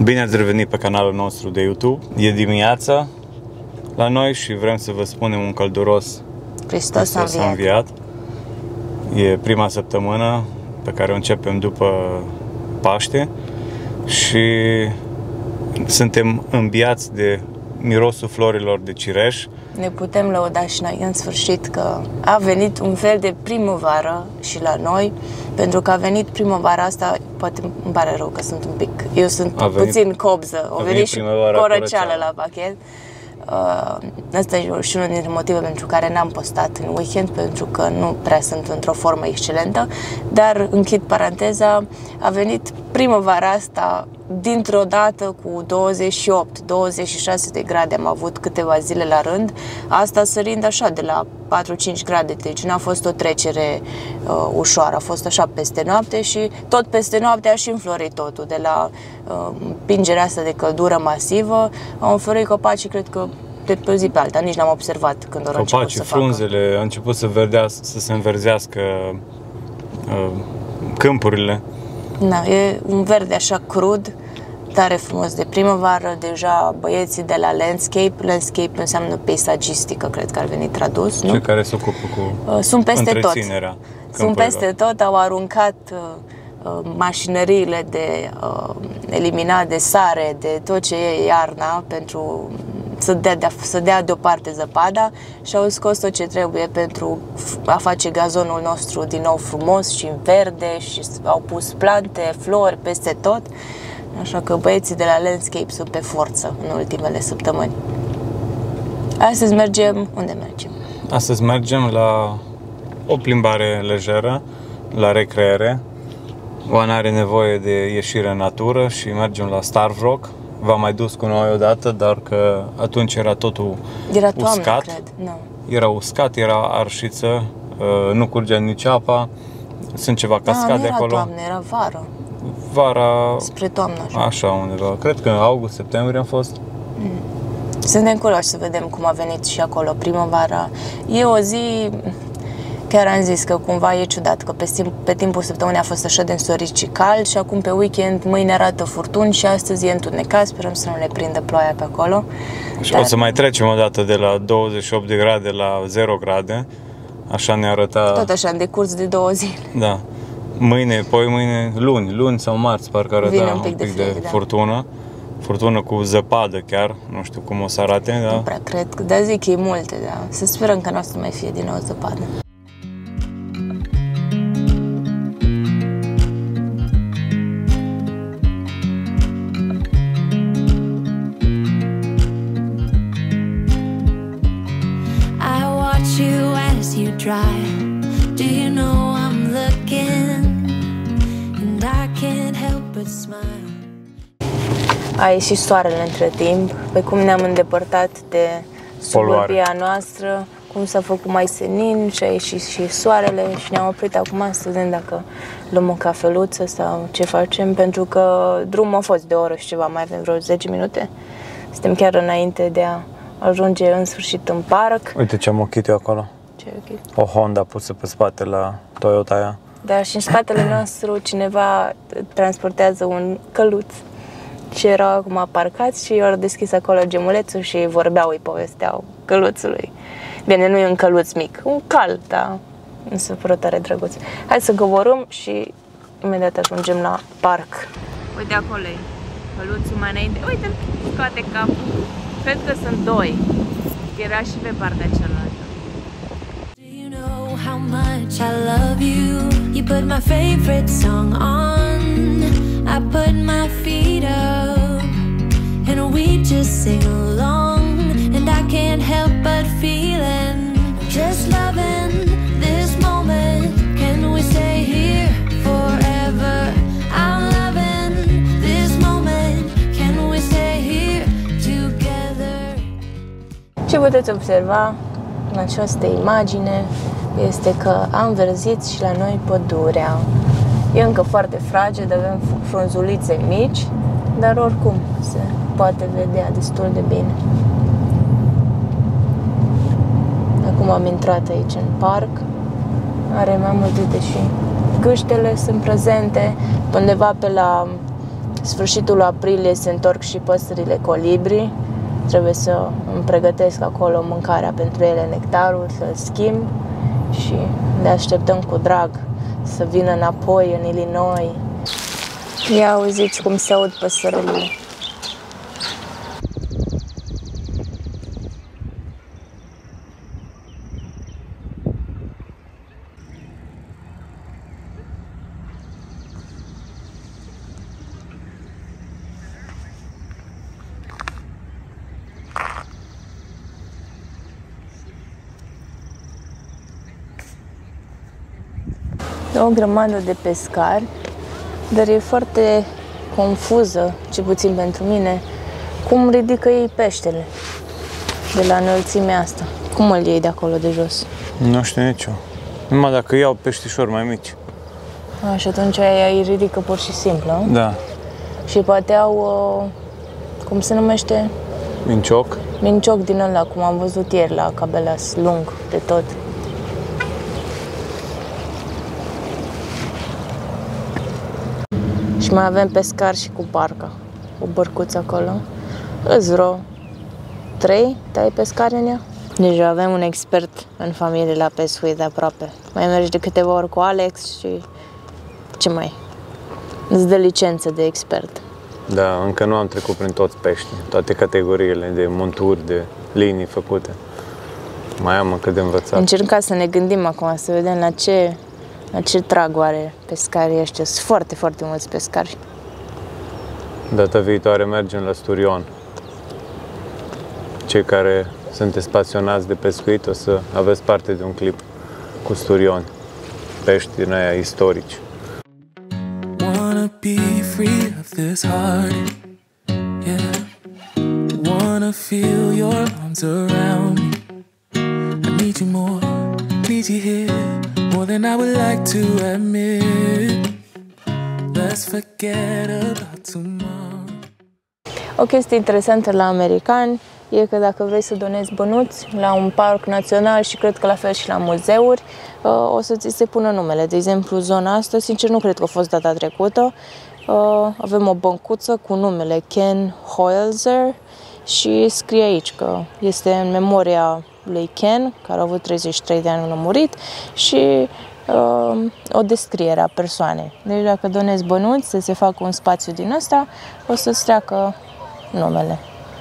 Bine ați revenit pe canalul nostru de YouTube. E dimineața la noi și vrem să vă spunem un călduros Hristos a înviat. E prima săptămână pe care o începem după Paște și suntem îmbiați de mirosul florilor de cireș. Ne putem lăuda și noi în sfârșit că a venit un fel de primăvară și la noi, pentru că a venit primăvara asta, poate îmi pare rău că sunt un pic, eu sunt puțin cobză, a venit și corăceală la pachet. Asta e și unul dintre motive pentru care n-am postat în weekend, pentru că nu prea sunt într-o formă excelentă, dar închid paranteza, a venit primăvara asta dintr-o dată cu 28-26 de grade, am avut câteva zile la rând, asta sărind așa de la 4-5 grade, deci n-a fost o trecere ușoară, a fost așa peste noapte și tot peste noapte a și înflorit totul, de la împingerea asta de căldură masivă, au înflorit copacii, cred că de pe o zi pe alta, nici n-am observat când au început să facă. Frunzele, au început să se înverzească câmpurile. Da, e un verde așa crud, tare frumos de primăvară, deja băieții de la Landscape înseamnă peisagistică, cred că ar veni tradus, nu? Cei care se ocupă cu sunt peste tot. Sunt peste tot, au aruncat mașinăriile de eliminat de sare, de tot ce e iarna, pentru să dea deoparte zăpada și au scos tot ce trebuie pentru a face gazonul nostru din nou frumos și verde și au pus plante, flori peste tot. Așa că băieții de la Landscape sunt pe forță în ultimele săptămâni. Astăzi mergem... Unde mergem? Astăzi mergem la o plimbare lejeră, la recreere. Oana are nevoie de ieșire în natură și mergem la Starve Rock. V-am mai dus cu noi odată, dar că atunci era totul uscat. Cred. No. Era uscat, era arșiță, nu curgea nici apa. Sunt ceva cascade acolo. Nu era toamnă, era vară. Vara... Spre toamnă, așa. Așa undeva. Cred că în august-septembrie am fost. Suntem curioși să vedem cum a venit și acolo primăvara. E o zi... Chiar am zis că cumva e ciudat că pe timpul săptămânii a fost așa de însorit și cald și acum pe weekend mâine arată furtuni și astăzi e întunecat, sperăm să nu le prindă ploaia pe acolo. Și o să mai trecem o dată de la 28 de grade la 0 grade, așa ne arăta... Tot așa, în decurs de 2 zile. Da. Mâine, luni sau marți, parcă arăta un pic de furtună. Furtună cu zăpadă chiar, nu știu cum o să arate, da? Nu prea cred, dar zic că e multe, da. Să sperăm că nu o să mai fie din nou zăpadă. Do you know I'm looking and I can't help but smile. A ieșit soarele între timp, pe cum ne-am îndepărtat de suburbia noastră, cum s-a făcut mai senin și a ieșit și soarele și ne-am oprit acum să vedem dacă luăm o cafeluță sau ce facem, pentru că drumul a fost de o oră și ceva, mai avem vreo 10 minute. Suntem chiar înainte de a ajunge în sfârșit în parc. Uite ce am ochit eu acolo. O Honda pusă pe spate la Toyota aia. Da, și în spatele nostru cineva transportează un căluț și erau acum parcați și au deschis acolo gemulețul și vorbeau, îi povesteau căluțului. Bine, nu e un căluț mic, un cal, da, însă pără tare drăguț. Hai să coborâm și imediat ajungem la parc. Uite acolo e căluțul mai înainte, uite-l, scoate capul. Cred că sunt 2, era și pe partea cealaltă. How much I love you. You put my favorite song on, I put my feet up and we just sing along, and I can't help but feeling just loving this moment. Can we stay here forever? I'm loving this moment. Can we stay here together? Ce puteți observa în această imagine este că a înverzit și la noi pădurea. E încă foarte fragedă, avem frunzulițe mici, dar oricum se poate vedea destul de bine. Acum am intrat aici în parc, are mai multe, deși gâștele sunt prezente, undeva pe la Sfârșitul aprilie se întorc și păsările colibri. Trebuie să îmi pregătesc acolo mâncarea pentru ele, nectarul, să-l schimb și le așteptăm cu drag să vină înapoi în Illinois. Ia auziți cum se aud păsările. O grămadă de pescari, dar e foarte confuză, cel puțin pentru mine, cum ridică ei peștele de la înălțimea asta. Cum îl iei de acolo de jos? Nu știu nici eu. Numai dacă iau peștișori mai mici. Și atunci aia îi ridică pur și simplu. Da. Și poate au, cum se numește? Mincioc. Mincioc din ăla, cum am văzut ieri la Cabela's, lung de tot. Și mai avem pescar și cu barca, cu bărcuță acolo. Îți vreo 3 tai pescari în ea. Deja avem un expert în familie la pescuit de aproape. Mai mergi de câteva ori cu Alex și ce mai? Îți dă licență de expert. Da, încă nu am trecut prin toți peștii, toate categoriile de monturi, de linii făcute. Mai am încă de învățat. Încercăm să ne gândim acum, să vedem la ce trag oare pescarii ăștia. Sunt foarte, foarte mulți pescari. Data viitoare mergem la Sturion. Cei care sunteți pasionați de pescuit o să aveți parte de un clip cu Sturion. Pești din aia istorici. Wanna be free of this heart, yeah. Wanna feel your arms around me. I need you more, need you here, more than I would like to admit. Let's forget about tomorrow. O chestie interesantă la americani e că dacă vrei să donezi bănuți la un parc național și cred că la fel și la muzeuri, o să ți se pună numele. De exemplu, zona asta, sincer, nu cred că a fost data trecută. Avem o băncuță cu numele Ken Hoelzer și scrie aici că este în memoria lui Ken, care a avut 33 de ani când a murit, și o descriere a persoanei. Deci dacă donezi bănuți să se facă un spațiu din ăsta, o să-ți treacă numele.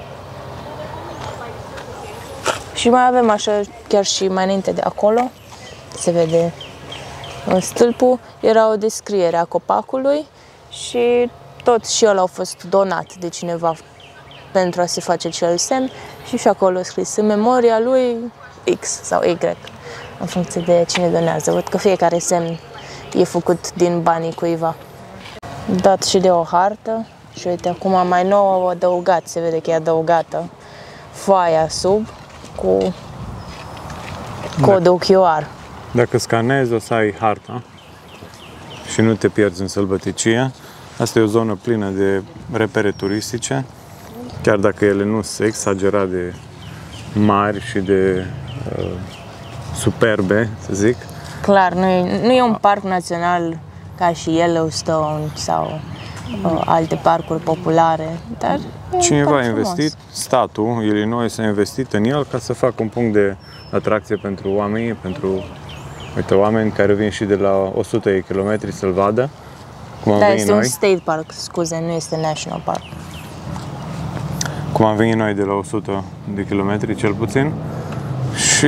Și mai avem așa, chiar și mai înainte de acolo, se vede în stâlpul, era o descriere a copacului și tot și ăla a fost donat de cineva pentru a se face cel semn și acolo a scris în memoria lui X sau Y, în funcție de cine donează. Văd că fiecare semn e făcut din banii cuiva. Dat și de o hartă și uite, acum mai nou au adăugat, se vede că e adăugată foaia sub cu codul QR. Dacă scanezi, o să ai harta și nu te pierzi în sălbăticie. Asta e o zonă plină de repere turistice, chiar dacă ele nu sunt exagerat de mari și de superbe, să zic. Clar, nu e un parc național ca și Yellowstone sau alte parcuri populare, dar cineva a investit, statul Illinois a investit în el ca să facă un punct de atracție pentru oameni, pentru oameni care vin și de la 100 de kilometri să-l vadă, cum am venit este noi. un state park, scuze, nu este national park. Cum am venit noi de la 100 de kilometri cel puțin, și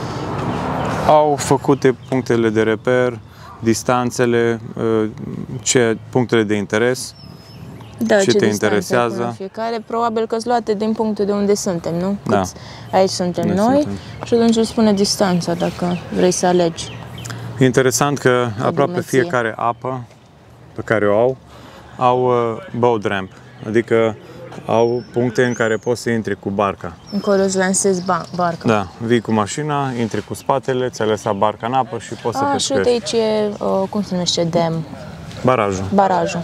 au făcut punctele de reper, distanțele, punctele de interes, Da, ce te interesează. Fiecare, probabil că-s luate din punctul de unde suntem, nu? Da. Aici suntem noi și atunci îți spune distanța dacă vrei să alegi. E interesant că aproape Dumneție. fiecare apă pe care o au boat ramp, adică au puncte în care poți să intri cu barca. Încolo îți lansezi barca. Da, vii cu mașina, intri cu spatele, ți-ai lăsat barca în apă și poți să Și uite pescuiești. aici e, cum se numește, dam, Barajul.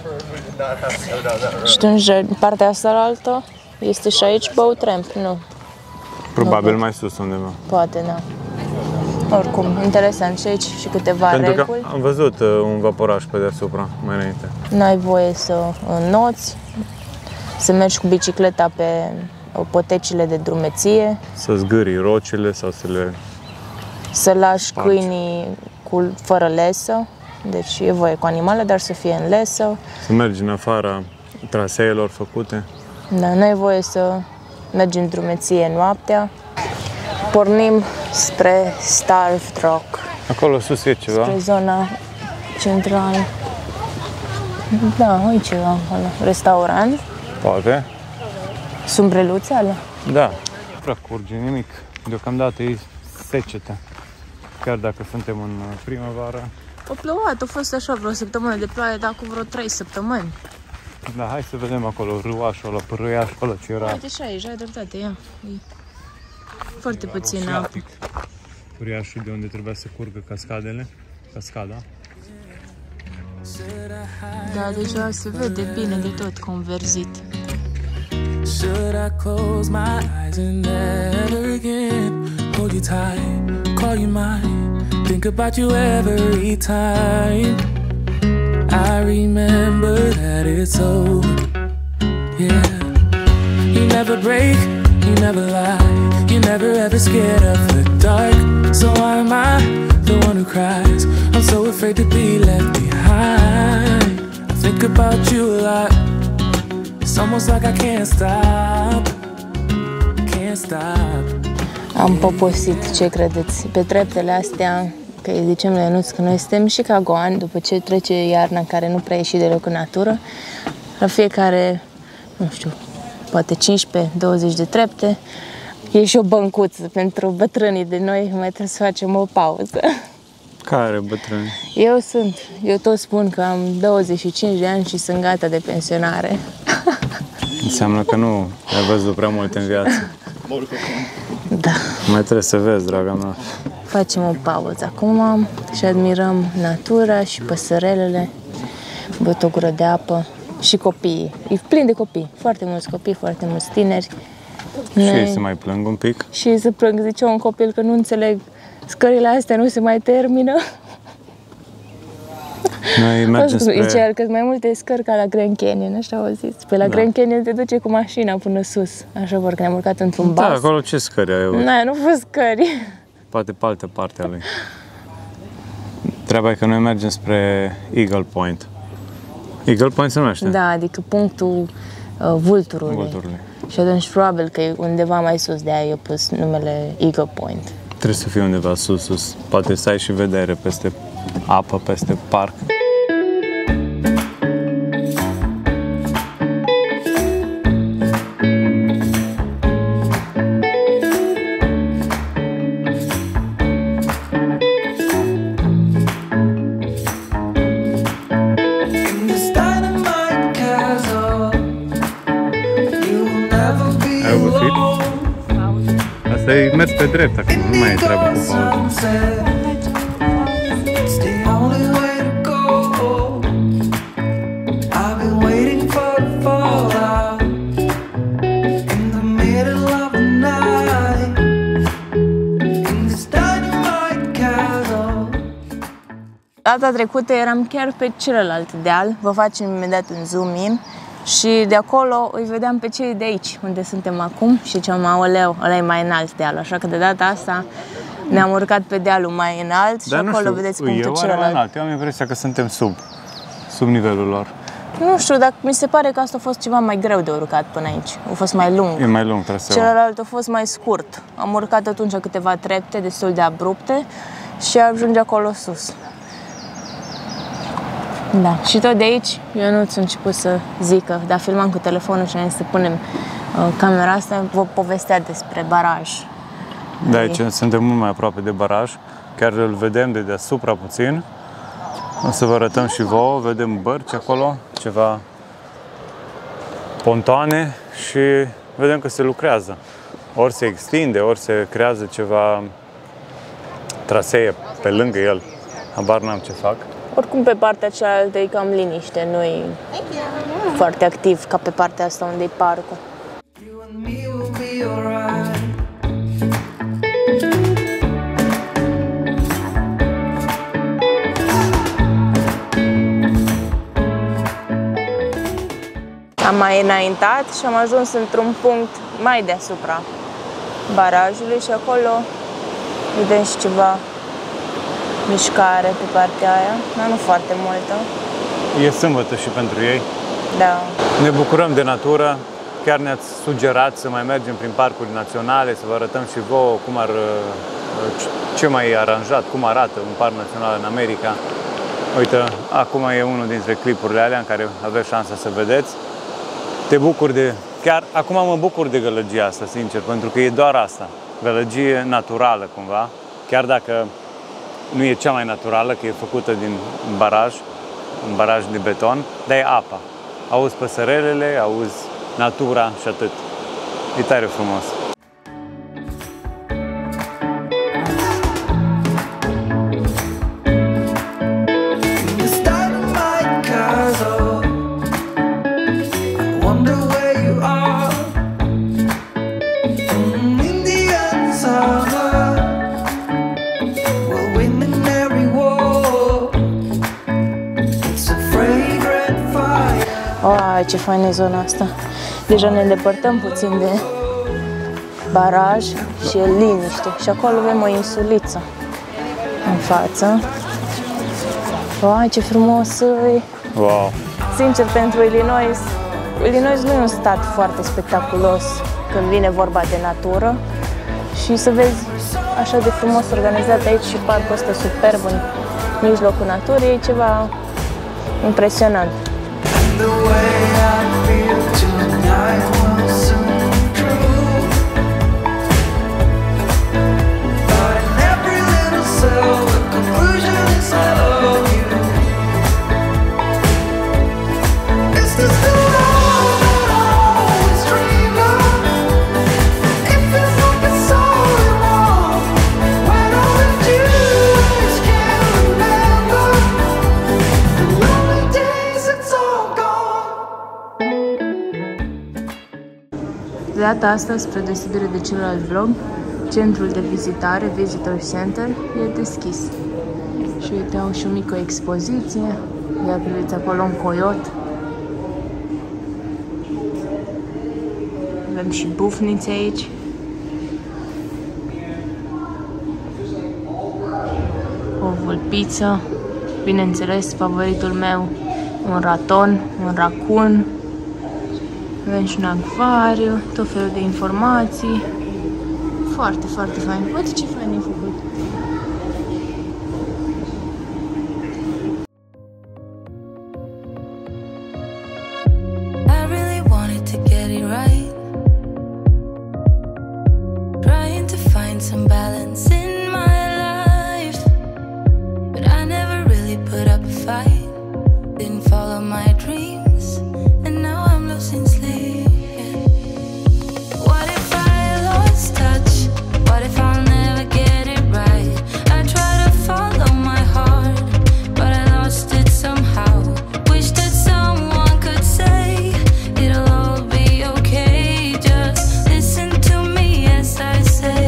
Și atunci, în partea asta la altă, este și aici boat ramp, nu? Probabil mai sus undeva. Poate, da. Oricum, interesant și aici și câteva Pentru reguli. că am văzut un vaporaj pe deasupra mai înainte. N-ai voie să înnoți, să mergi cu bicicleta pe potecile de drumeție, Să zgârii rocile sau să le... să lași spargi. câinii fără lesă, deci e voie cu animale, dar să fie în lesă. Să mergi în afara traseelor făcute. Da, n-ai voie să mergi în drumeție noaptea. Pornim spre Starved Rock, Acolo sus e ceva. spre zona centrală. Da, e ceva acolo. Restaurant. Poate. Sumbreluțe alea. Da. Nu prea curge nimic. Deocamdată e secetă. Chiar dacă suntem în primăvară. A plouat, a fost așa vreo săptămână de ploaie, dar cu vreo 3 săptămâni. Da, hai să vedem acolo râuașul ăla, pârâiașul ăla ce era. Uite și aici, ai dreptate, ia. E foarte puțină apă. Pârâiașul de unde trebuia să curgă cascada. Da, deja se vede bine de tot converzit. Should I close my eyes and never again hold you tight, call you mine, think about you every time I remember that it's over, yeah. You never break, you never lie, you're never ever scared of the dark. So why am I the one who cries? I'm so afraid to be left behind. I think about you a lot. It's almost like I can't stop, can't stop. Am poposit, ce credeți? Pe treptele astea, că îi zicem lui Ionuț că noi suntem și ca goani, după ce trece iarna în care nu prea ieși deloc în natură, la fiecare, nu știu, poate 15-20 de trepte, e și o băncuță pentru bătrânii de noi, mai trebuie să facem o pauză. Care bătrâni? Eu tot spun că am 25 de ani și sunt gata de pensionare. Înseamnă că nu ai văzut prea mult în viață. Da. Mai trebuie să vezi, draga mea. Facem o pauză acum și admirăm natura și păsărelele, băut o gură de apă și copiii. E plin de copii, foarte mulți copii, foarte mulți tineri. Și ei se mai plâng un pic. Și ei se plâng, zicea un copil că nu înțeleg, scările astea nu se mai termină. Noi mergem spre... Zicea că sunt mai multe scări ca la Grand Canyon, așa au zis. Pe la Grand Canyon te duce cu mașina până sus, așa vor că ne-am urcat într-un bas. Da, acolo ce scări ai? Nu fost scări. Poate pe altă parte a lui. Treaba e că noi mergem spre Eagle Point. Eagle Point se numește? Da, adică punctul vulturului. Și atunci probabil că e undeva mai sus, de aia eu pus numele Eagle Point. Trebuie să fie undeva sus. Poate să ai și vedere peste apă, peste parc. Asta e mers pe drept acum, nu mai e treabă cu pauză. Data trecută eram chiar pe celălalt deal, vă facem imediat un zoom in și de acolo îi vedeam pe cei de aici, unde suntem acum și ziceam, aoleu, ăla e mai înalt deal, așa că de data asta ne-am urcat pe dealul mai înalt și acolo vedeți punctul celălalt. Eu am impresia că suntem sub nivelul lor. Nu știu, dar mi se pare că asta a fost ceva mai greu de urcat până aici, a fost mai lung. E mai lung traseul. Celălalt a fost mai scurt, am urcat atunci câteva trepte destul de abrupte și ajunge acolo sus. Da, și tot de aici eu nu ți-am început să zică, dar filmam cu telefonul și am zis să punem camera asta, vă povestea despre baraj. Da, aici suntem mult mai aproape de baraj, chiar îl vedem de deasupra puțin. O să vă arătăm și vouă, vedem bărci acolo, ceva pontoane și vedem că se lucrează. Ori se extinde, ori se creează ceva trasee pe lângă el, habar n-am ce fac. Oricum pe partea cealaltă e cam liniște, nu e foarte activ ca pe partea asta unde e parcul. Am mai înaintat și am ajuns într-un punct mai deasupra barajului și acolo vedem și ceva mișcare pe partea aia, dar nu foarte multă. E sâmbătă și pentru ei. Da. Ne bucurăm de natură. Chiar ne-ați sugerat să mai mergem prin parcuri naționale, să vă arătăm și vouă ce mai e aranjat, cum arată un parc național în America. Uite, acum e unul dintre clipurile alea în care aveți șansa să vedeți. Te bucur de... Chiar acum mă bucur de gălăgia asta, sincer, pentru că e doar asta. Gălăgie naturală, cumva. Chiar dacă nu e cea mai naturală, că e făcută din baraj, un baraj de beton, dar e apa. Auzi păsărelele, auzi natura și atât. E tare frumos. Ce faină e zona asta. Deja ne îndepărtăm puțin de baraj și e liniște. Și acolo avem o insuliță în față. Wow, ce frumos e! Wow. Sincer, pentru Illinois nu e un stat foarte spectaculos când vine vorba de natură. Și să vezi așa de frumos organizat aici și parcul ăsta superb în mijlocul naturii, e ceva impresionant. The way I feel tonight will soon be true. But in every little cell, the conclusion is I love you. It's just the love that I always dreamed of. It feels like it's all wrong when I'm with you. I just can't remember the lonely days. It's all gone. De data asta, spre deosebire de celălalt vlog, centrul de vizitare, Visitor Center, e deschis. Și uite, au și o mică expoziție. Ia priviți acolo un coiot. Avem și bufnițe aici. O vulpiță. Bineînțeles, favoritul meu, un raton, un racun. Avem și un acvariu, tot felul de informații. Foarte, foarte fain. Uite ce fain e făcut. I really wanted to get it right, trying to find some balance in my life, but I never really put up a fight, didn't follow my dreams, and now I'm losing sleep. What if I lost touch? What if I'll never get it right? I try to follow my heart, but I lost it somehow. Wish that someone could say it'll all be okay. Just listen to me as I say,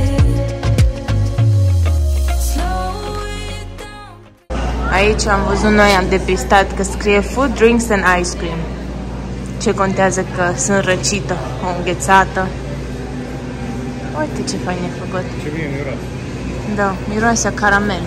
slow it down. Aici am văzut noi, am depistat că scrie Food, Drinks and Ice Cream. Ce contează că sunt răcită, o înghețată. Uite ce fain e făcut. Ce bine miroase. Da, miroase a caramel.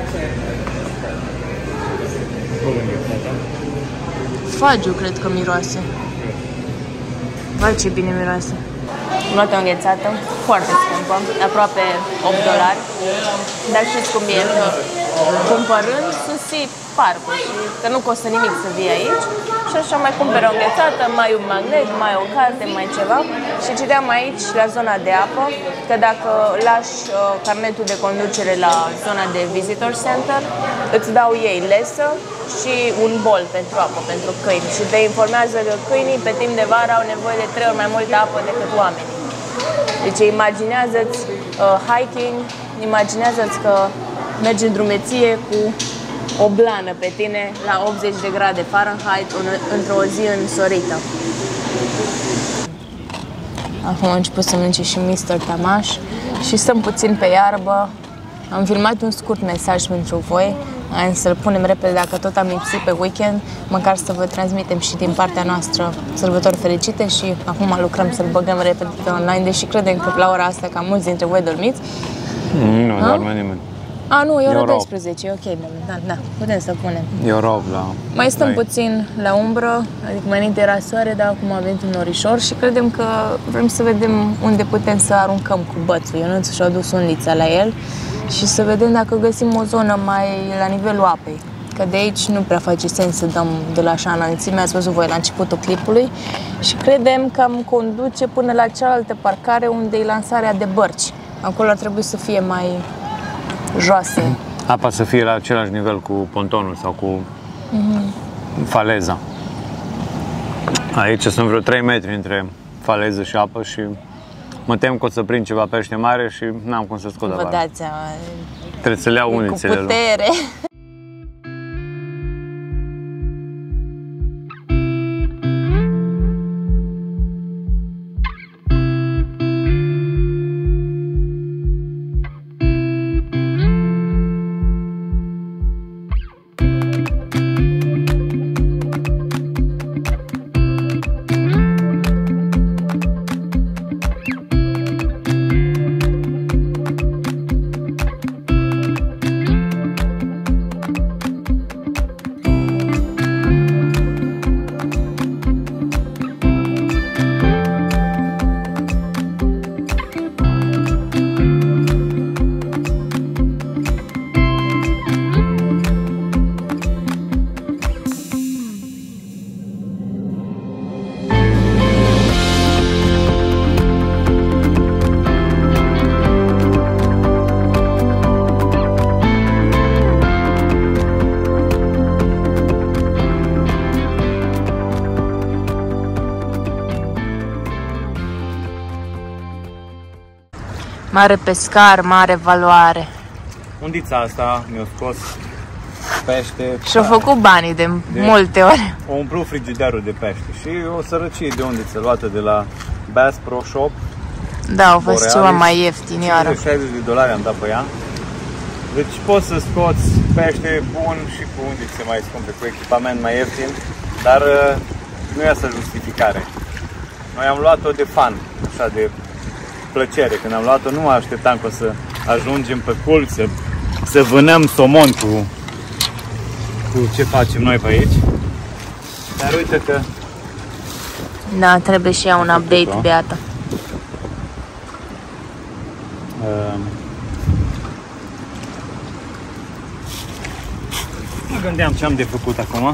Fagiu cred că miroase. Vai ce bine miroase. Am luat o înghețată, foarte scumpă, aproape $8. Dar știți cum e, că cumpărând susții parcul și că nu costă nimic să vii aici. Și așa mai cumperi o înghețată, mai un magnet, mai o carte, mai ceva. Și citeam aici, la zona de apă, că dacă lași carnetul de conducere la zona de Visitor Center, îți dau ei lesă și un bol pentru apă, pentru câini. Și te informează că câinii pe timp de vară au nevoie de 3 ori mai multă apă decât oamenii. Deci imaginează-ți hiking, imaginează-ți că mergi în drumeție cu o blană pe tine la 80 de grade Fahrenheit într-o zi însorită. Acum am început să mănânce și Mr. Tamaș și stăm puțin pe iarbă. Am filmat un scurt mesaj pentru voi Hai să-l punem repede, dacă tot am lipsit pe weekend, măcar să vă transmitem și din partea noastră sărbători fericite și acum lucrăm să-l băgăm repede pe online, deși credem că la ora asta cam mulți dintre voi dormiți. Nu doarme nimeni. A, nu, e ora Eu 12, e ok, da, putem să punem. Eu rob la... Mai stăm puțin la umbră, adică mai înainte era soare, dar acum a venit un norișor și credem că vrem să vedem unde putem să aruncăm cu bățul. Ionuț și-a dus undița la el și să vedem dacă găsim o zonă mai la nivelul apei. Că de aici nu prea face sens să dăm de la așa înălțime, ați văzut voi la începutul clipului și credem că am conduce până la cealaltă parcare unde e lansarea de bărci. Acolo ar trebui să fie mai joase. Apa să fie la același nivel cu pontonul sau cu faleza. Aici sunt vreo 3 metri între faleză și apă și mă tem că o să prind ceva pește mare și n-am cum să scot Vă afară. dați seama, Trebuie să le iau cu unițele. putere. Mare pescar, mare valoare. Undița asta mi-a scos pește. Și-au făcut banii de multe ori. O umplu frigiderul de pește și o sărăcie de undiță luată de la Bass Pro Shop. Da, au fost Borealis. ceva mai ieftin iară. $60 am dat pe ea. Deci poți să scoți pește bun și cu undițe mai scumpe, cu echipament mai ieftin, dar nu e asta justificare. Noi am luat-o de fan, așa de plăcere. Când am luat-o nu mă așteptam că o să ajungem pe culp, să vânăm somon cu ce facem noi pe aici. Dar uite că Da, trebuie și ea un update, beata. mă gândeam ce am de făcut acum.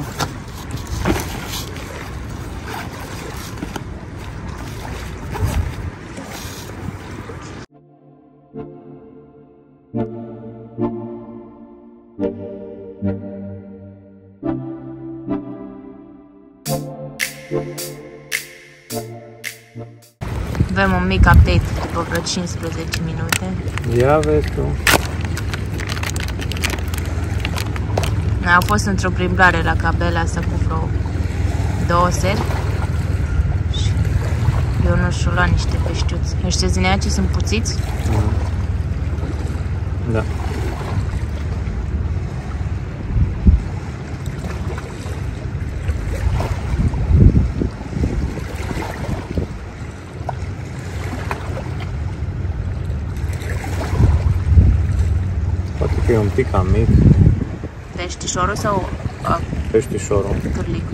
Avem un mic update după vreo 15 minute. Ia vezi tu. Am fost într-o plimbare la Cabela asta cu vreo 2 seri și eu nu și-o luat niște peștiuți. Ăștia din aia ce sunt puțiți? Da. Poate că e un pic cam mic Peștișorul sau peștișorul. cârlicul?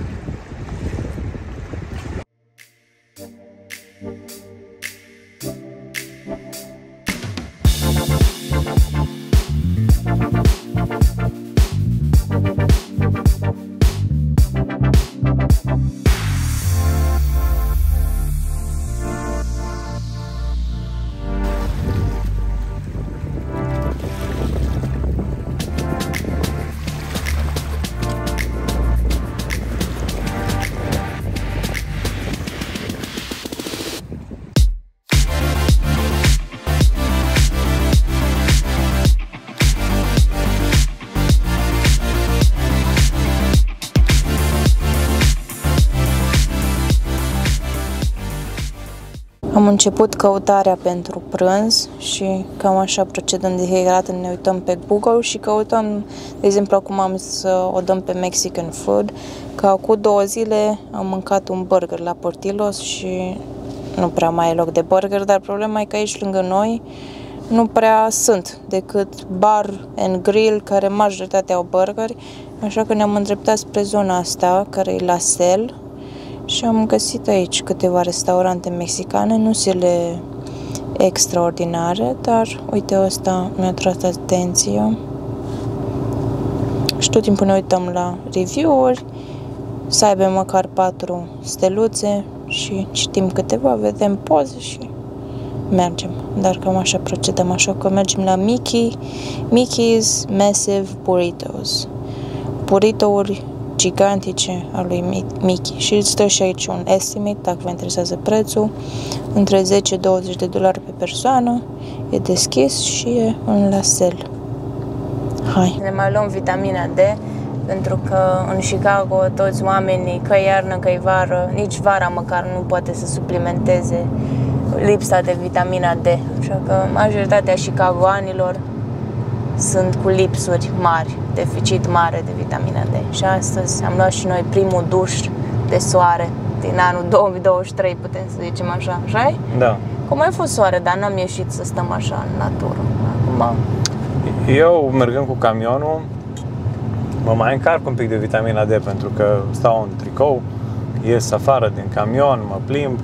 Am început căutarea pentru prânz și cam așa procedăm de fiecare dată, ne uităm pe Google și căutăm, de exemplu acum am să o dăm pe Mexican Food, că cu 2 zile am mâncat un burger la Portillos și nu prea mai e loc de burger, dar problema e că aici lângă noi nu prea sunt decât bar and grill, care majoritatea au burgeri, așa că ne-am îndreptat spre zona asta, care e La Sel, și am găsit aici câteva restaurante mexicane, nu cele extraordinare, dar uite, ăsta mi-a tras atenția. Și tot timpul ne uităm la review-uri, să aibă măcar 4 steluțe și citim câteva, vedem poze și mergem. Dar cam așa procedăm, așa că mergem la Mickey's Massive Burritos. Burrito-uri gigantice a lui Mickey și îți dă și aici un estimate, dacă vă interesează prețul, între $10-20 pe persoană, e deschis și e în La Sel. Hai! Ne mai luăm vitamina D, pentru că în Chicago toți oamenii, că iarnă, că vară, nici vara măcar nu poate să suplimenteze lipsa de vitamina D, așa că majoritatea chicagoanilor sunt cu lipsuri mari, deficit mare de vitamina D. Și astăzi am luat și noi primul duș de soare din anul 2023, putem să zicem așa, așa? Da. Cum ai fost soare, dar n-am ieșit să stăm așa în natură. Acum... Eu, mergând cu camionul, mă mai încarc un pic de vitamina D, pentru că stau în tricou, ies afară din camion, mă plimb,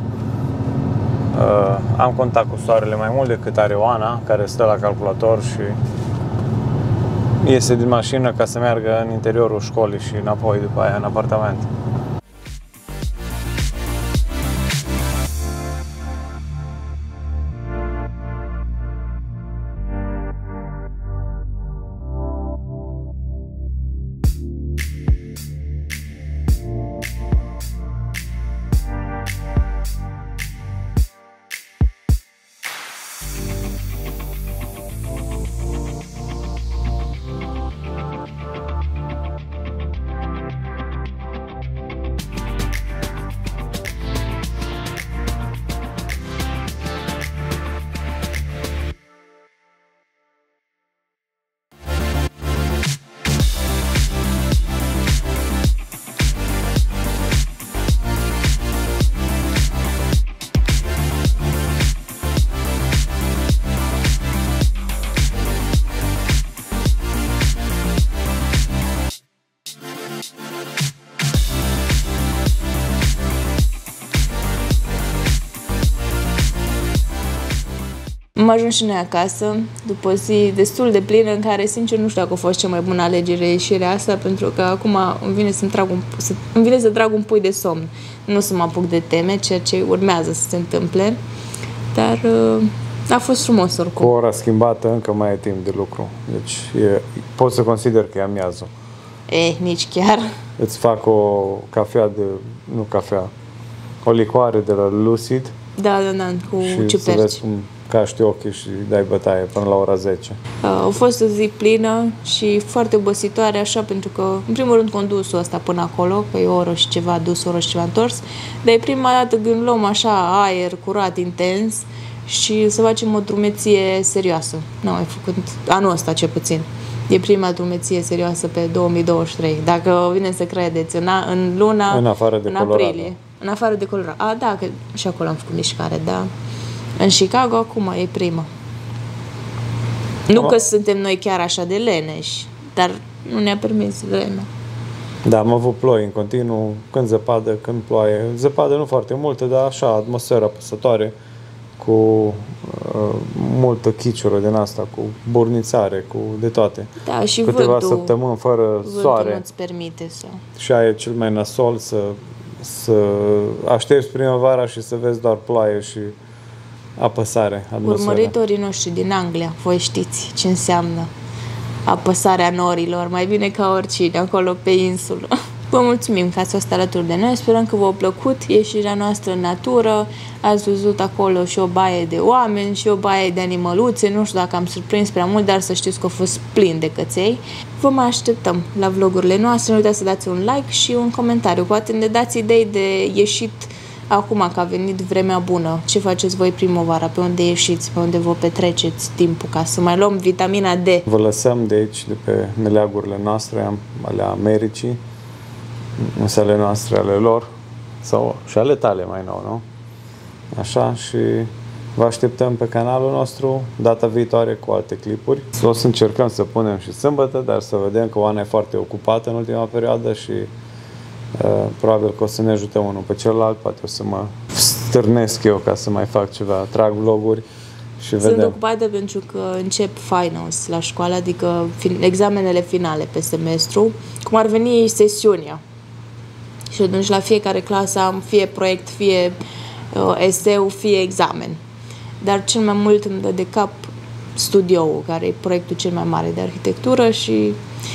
am contact cu soarele mai mult decât are Oana, care stă la calculator și iese din mașină ca să meargă în interiorul școlii și înapoi după aia în apartament. Am ajuns și noi acasă, după o zi destul de plină, în care, sincer, nu știu dacă a fost cea mai bună alegere ieșirea asta, pentru că acum îmi vine să trag un pui de somn. Nu să mă apuc de teme, ceea ce urmează să se întâmple, dar a fost frumos oricum. Cu ora schimbată încă mai e timp de lucru, deci pot să consider că e amiază. Nici chiar. Îți fac o cafea o licoare de la Lucid. Da, cu și ciuperci. să vezi cum caști ochii și dai bătaie până la ora 10. A fost o zi plină și foarte obositoare, așa, pentru că, în primul rând, condusul ăsta până acolo, că e o oră și ceva dus, o oră și ceva întors, dar e prima dată când luăm așa aer curat, intens și să facem o drumeție serioasă. N-am mai făcut anul ăsta, cel puțin. E prima drumeție serioasă pe 2023, dacă vine să credeți, în luna, în afară de Colorado. Aprilie. În afară de Colorado. Da, că și acolo am făcut mișcare, da. În Chicago acum e prima. Nu că suntem noi chiar așa de leneși, dar nu ne-a permis vremea. Da, am avut ploi în continuu, când zăpadă, când ploaie. Zăpadă nu foarte multă, dar așa, atmosfera apăsătoare, cu multă chiciură din asta, cu burnițare, cu de toate. Da, și câteva vântul, săptămâni fără soare. nu-ți permite să... Și aia e cel mai nasol, să aștepți primăvara și să vezi doar ploaie și apăsare, atmosfera. Urmăritorii noștri din Anglia, voi știți ce înseamnă apăsarea norilor, mai bine ca oricine acolo pe insulă. Vă mulțumim că ați fost alături de noi, sperăm că v-a plăcut ieșirea noastră în natură, ați văzut acolo și o baie de oameni și o baie de animăluțe, nu știu dacă am surprins prea mult, dar să știți că a fost plin de căței. Vă mai așteptăm la vlogurile noastre, nu uitați să dați un like și un comentariu, poate ne dați idei de ieșit acum că a venit vremea bună, ce faceți voi primăvara? Pe unde ieșiți? Pe unde vă petreceți timpul ca să mai luăm vitamina D? Vă lăsăm de aici, de pe meleagurile noastre, ale Americii, însă ale noastre, ale lor, sau și ale tale mai nou, nu? Așa, și vă așteptăm pe canalul nostru data viitoare cu alte clipuri. O să încercăm să punem și sâmbătă, dar să vedem că Oana e foarte ocupată în ultima perioadă și probabil că o să ne ajutăm unul pe celălalt, poate o să mă stârnesc eu ca să mai fac ceva, trag vloguri și vedem. Sunt ocupată pentru că încep finals la școală, adică examenele finale pe semestru, cum ar veni sesiunea. Și atunci la fiecare clasă am fie proiect, fie eseu, fie examen. Dar cel mai mult îmi dă de cap studioul, care e proiectul cel mai mare de arhitectură și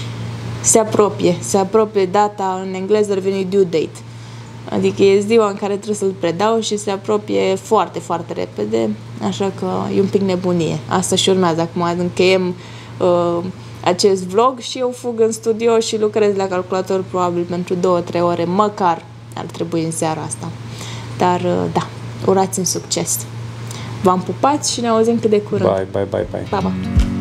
se apropie data, în engleză ar veni due date. Adică e ziua în care trebuie să-l predau și se apropie foarte, foarte repede, așa că e un pic nebunie. Asta și urmează. Acum încheiem acest vlog și eu fug în studio și lucrez la calculator probabil pentru 2-3 ore, măcar ar trebui în seara asta. Dar da, urați-mi succes! V-am pupat și ne auzim cât de curând. Bye, bye, bye, bye. Pa, pa!